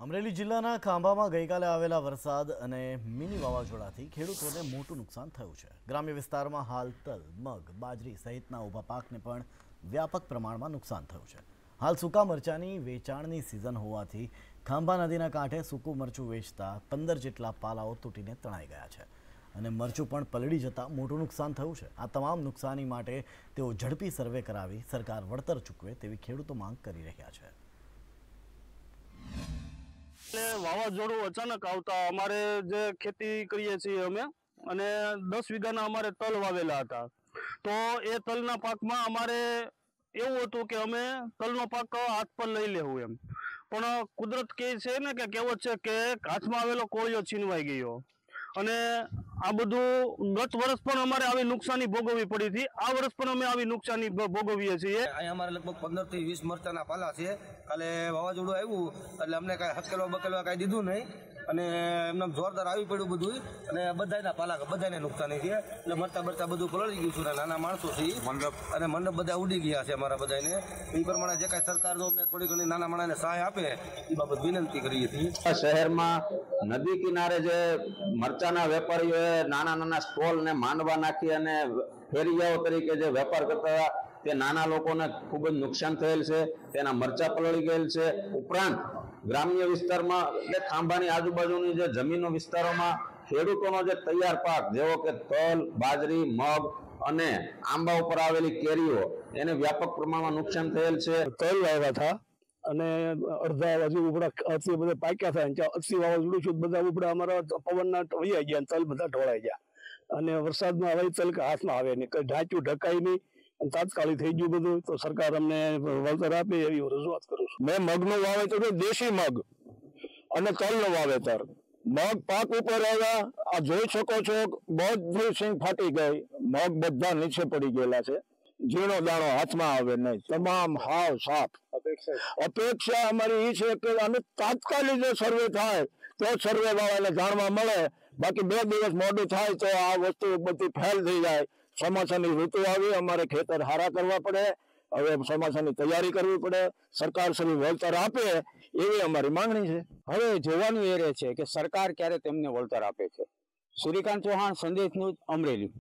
અમરેલી જિલ્લાના ખાંભામાં ગઈકાલે આવેલા વરસાદ અને મિની વાવાઝોડાથી ખેડૂતોને મોટું નુકસાન થયું છે। ગ્રામ્ય વિસ્તારમાં હાલ તલ, મગ, બાજરી સહિતના ઊભા પાકને પણ વ્યાપક પ્રમાણમાં નુકસાન થયું છે। હાલ સૂકા મરચાની વેચાણની સિઝન હોવાથી ખાંભા નદીના કાંઠે સૂકું મરચું વેચતા 15 જેટલા પાલાઓ તૂટીને તણાઈ ગયા છે અને મરચું પણ પલળી જતા મોટું નુકસાન થયું છે। આ તમામ નુકસાની માટે તેઓ ઝડપી સર્વે કરાવી સરકાર વળતર ચૂકવે તેવી ખેડૂતો માંગ કરી રહ્યા છે। વાવાઝોડું અચાનક આવતા અમારે જે ખેતી કરીએ છીએ અમે અને 10 વીઘાના અમારે તલ વાવેલા હતા, તો એ તલના પાકમાં અમારે એવું હતું કે અમે તલનો પાક હાથ પર લઈ લેવું એમ, પણ કુદરત કહે છે ને કે કહેવત છે કે હાથમાં આવેલો કોળિયો છીનવાઈ ગયો અને આ બધું ગત વર્ષ પણ અમારે આવી નુકસાની ભોગવવી પડી હતી। આ વર્ષ પણ અમે આવી નુકસાની ભોગવીએ છીએ। અહીંયા અમારે લગભગ 15 થી 20 મરચાના પાલા છે। કાલે વાવાઝોડું આવ્યું એટલે અમને કાંઈ હકેલવા બકેલવા કાંઈ દીધું નહીં અને એમને જોરદાર આવી પડ્યું બધું અને બધાના પાલા બધાને નુકસાની છે। એટલે મરચા બરચા બધું પલળી ગયું છે, નાના માણસો છે અને મંડપ બધા ઉડી ગયા છે અમારા બધાને। એ પ્રમાણે જે કાંઈ સરકાર જો અમને થોડી ઘણી નાના માણસને સહાય આપે એ બાબત વિનંતી કરીએ છીએ। શહેરમાં નદી કિનારે જે મરચાના વેપારીઓએ નાના નાના સ્ટોલ ને માંડવા નાખી અને ફેરિયાઓ તરીકે જે વેપાર કરતા હતા તે નાના લોકોને ખૂબ જ નુકસાન થયેલ છે, તેના મરચા પલળી ગયેલ છે। ઉપરાંત ગ્રામ્ય વિસ્તારમાં એટલે ખાંભાની આજુબાજુની જે જમીનો વિસ્તારોમાં ખેડૂતોનો જે તૈયાર પાક જેવો કે તલ, બાજરી, મગ અને આંબા ઉપર આવેલી કેરીઓ એને વ્યાપક પ્રમાણમાં નુકસાન થયેલ છે। તલ વાવ્યા હતા અને અડધા હજુ ઉપડા અસી બધા પાક્યા હતા, 80 વાવાઝોડું છું બધા ઉપડા અમારા પવનના વૈયા ગયા, તલ બધા ઢોળાઈ ગયા અને વરસાદમાં હવે તલ હાથમાં આવે નહીં, કઈ ઢાંચ્યું ઢકાય નહીં અને તાત્કાલિક થઈ ગયું બધું। તો સરકાર અમને વળતર આપે એવી રજૂઆત કરું છું। મેં મગનું વાવેતર દેશી મગ અને તલનું વાવેતર, મગ પાક ઉપર આવ્યા, આ જોઈ શકો છો બધી સિંગ ફાટી ગઈ, મગ બધા નીચે પડી ગયેલા છે, ઝીણો દાણો હાથમાં આવે નહીં, તમામ હાવ સાફ। અપેક્ષા અમારી એ છે કે આને તાત્કાલિક જો સર્વે થાય તો સર્વે વાળાને જાણવા મળે, બાકી 2 દિવસ મોડું થાય તો આ વસ્તુ બધી ફેલ થઈ જાય। ચોમાસાની ઋતુ આવી, અમારે ખેતર હારા કરવા પડે, હવે ચોમાસાની તૈયારી કરવી પડે, સરકાર શ્રી વળતર આપે એવી અમારી માંગણી છે। હવે જોવાનું એ રહે છે કે સરકાર ક્યારે તેમને વળતર આપે છે। સૂર્યકાંત ચૌહાણ, સંદેશ ન્યૂઝ, અમરેલી।